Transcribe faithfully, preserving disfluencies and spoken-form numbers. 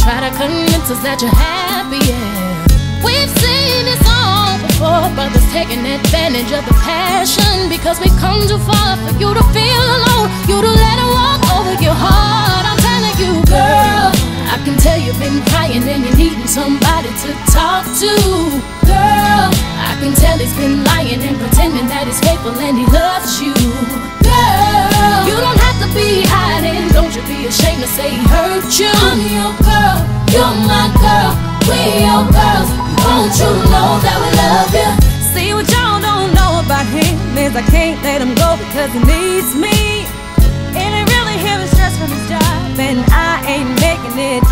try to convince us that you're happy, yeah. We've seen this all before, brothers taking advantage of the passion, because we come too far for you to feel alone, you to let it walk over your heart. I'm telling you, girl, I can tell you've been crying and you're needing somebody to talk to. Girl, I can tell he's been lying and pretending that he's faithful and he loves you. Girl, you don't have to be hiding, don't you be ashamed to say he hurt you. I'm your girl, you're my girl, we're your girls. Won't you know that we love you? See, what y'all don't know about him is I can't let him go because he needs me. And it really him is stressed from his job, and I ain't making it